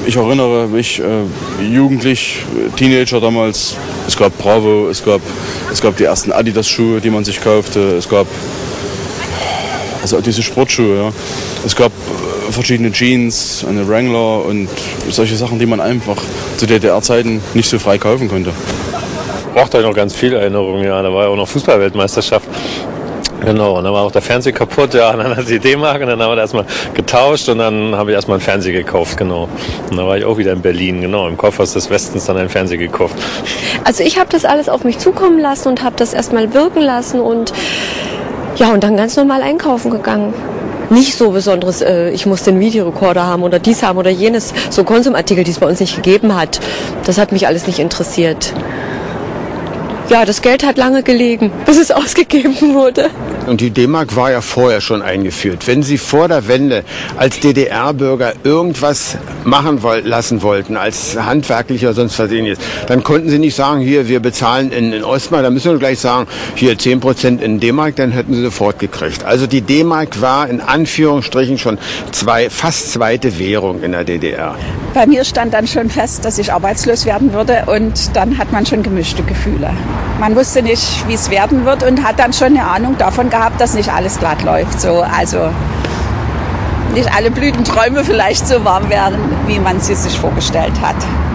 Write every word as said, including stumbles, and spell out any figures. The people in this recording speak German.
Ich erinnere mich, äh, jugendlich, Teenager damals, es gab Bravo, es gab, es gab die ersten Adidas-Schuhe, die man sich kaufte, es gab also diese Sportschuhe, ja. Es gab äh, verschiedene Jeans, eine Wrangler und solche Sachen, die man einfach zu D D R-Zeiten nicht so frei kaufen konnte. Braucht euch noch ganz viele Erinnerungen, ja, da war ja auch noch Fußballweltmeisterschaft. Genau, und dann war auch der Fernseher kaputt, ja, und dann hat die D-Mark und dann haben wir das erstmal getauscht und dann habe ich erstmal einen Fernseher gekauft, genau. Und dann war ich auch wieder in Berlin, genau, im Kaufhaus des Westens dann einen Fernseher gekauft. Also ich habe das alles auf mich zukommen lassen und habe das erstmal wirken lassen und ja, und dann ganz normal einkaufen gegangen. Nicht so besonderes, äh, ich muss den Videorekorder haben oder dies haben oder jenes, so Konsumartikel, die es bei uns nicht gegeben hat. Das hat mich alles nicht interessiert. Ja, das Geld hat lange gelegen, bis es ausgegeben wurde. Und die D-Mark war ja vorher schon eingeführt. Wenn Sie vor der Wende als D D R-Bürger irgendwas machen woll- lassen wollten, als handwerklicher oder sonst was ähnliches, dann konnten Sie nicht sagen, hier, wir bezahlen in, in Ostmark, dann müssen wir gleich sagen, hier zehn Prozent in D-Mark, dann hätten Sie sofort gekriegt. Also die D-Mark war in Anführungsstrichen schon zwei, fast zweite Währung in der D D R. Bei mir stand dann schon fest, dass ich arbeitslos werden würde und dann hat man schon gemischte Gefühle. Man wusste nicht, wie es werden wird und hat dann schon eine Ahnung davon gehabt, dass nicht alles glatt läuft. So, also nicht alle Blütenträume vielleicht so warm werden, wie man sie sich vorgestellt hat.